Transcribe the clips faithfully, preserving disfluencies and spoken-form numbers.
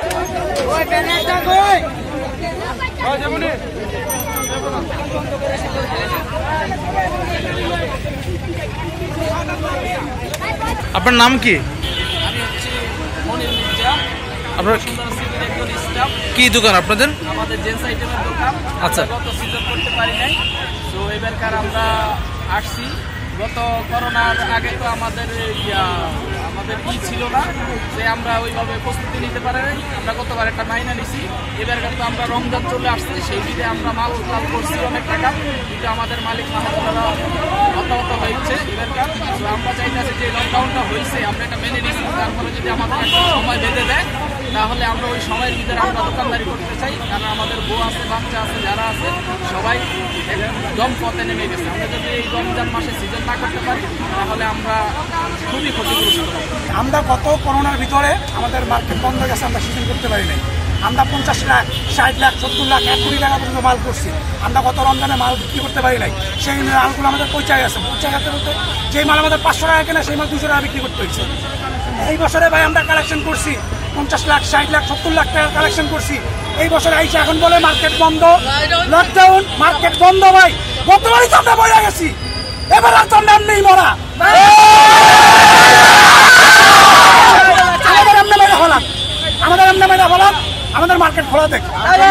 আপনার নাম কি? আপনার কি দোকান আপনাদের? আমাদের জেন্টস আইটেমের দোকান। আচ্ছা, গত সিজন করতে পারি নাই, তো এবারকার আমরা আসছি। গত করোনার আগে তো আমাদের ইয়া আমাদের ই ছিল না যে আমরা ওইভাবে প্রস্তুতি নিতে পারি নাই। আমরা গতবার একটা মাইনা নিছি, এবারকার তো আমরা রমজান চলে আসছে, সেই দিকে আমরা মাল লাভ করছি অনেক টাকা, কিন্তু আমাদের মালিক মাহাজনেরা হতাহত হয়েছে এবারকার। তো আমরা চাইতেছি যে লকডাউনটা হয়েছে আমরা এটা মেনে নিচ্ছি, তারপরে যদি আমাদের একটা সময় বেঁধে দেয় তাহলে আমরা ওই সময়ের ভিতরে আমরা দোকানদারি করতে চাই। কারণ আমাদের বউ আছে, বাচ্চা আছে, যারা আছে সবাই দম পথে নেমে গেছে। আমরা যদি এই রমজান মাসে সিজন না করতে পারি তাহলে আমরা খুবই ক্ষতিগ্রস্ত। আমরা গত করোনার ভিতরে আমাদের মার্কেট বন্ধ হয়ে গেছে, আমরা সিজন করতে পারি নাই। আমরা পঞ্চাশ লাখ, ষাট লাখ, সত্তর লাখ, এক কোটি টাকা পর্যন্ত মাল করছি। আমরা গত রমজানে মাল বিক্রি করতে পারি নাই। সেই মালগুলো আমাদের পৌঁছায় গেছে। পৌঁছায় গেছে বলতে যেই মাল আমাদের পাঁচশো টাকা কেনা সেই মাল দুশো টাকা বিক্রি করতে হয়েছে। এই বছরে ভাই আমরা কালেকশন করছি পঞ্চাশ লাখ, ষাট লাখ, সত্তর লাখ টাকা কালেকশন করছি। এই বছর আইসা এখন বলে মার্কেট বন্ধ, লকডাউন, মার্কেট বন্ধ। ভাই গতবারই তো আমরা বইয়া গেছি, এবার আর তো আমরা এমনি মরা। আমাদের এমনি মেরে হলাম, আমাদের এমনি মেরে হলাম, আমাদের মার্কেট খোলা দেখ।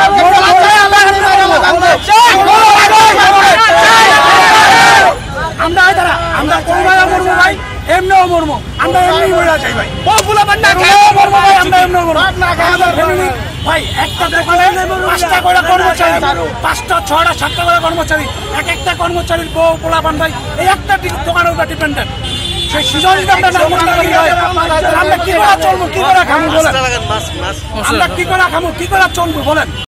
আমরা দাঁড়া আমরা করোনা মরবো ভাই, এমনিও মরবো, আমরা এমনি মরে যাই ভাই। মরবো ভাই, আমরা এমনিও মরবো। আমাদের ফ্যামিলি ভাই একটা দোকানে পাঁচটা করে কর্মচারী, পাঁচটা ছয়টা সাতটা করে কর্মচারী, এক একটা কর্মচারীর বউ পোলাপান ভাই এই একটা দোকানের উপর ডিপেন্ডেন্ট। সেই সিজন আমরা না করতে পারি ভাই, আমরা কি করে চলবো, কি করে খাবো বলেন? আমরা কি করে খাবো, কি করে চলবো বলেন?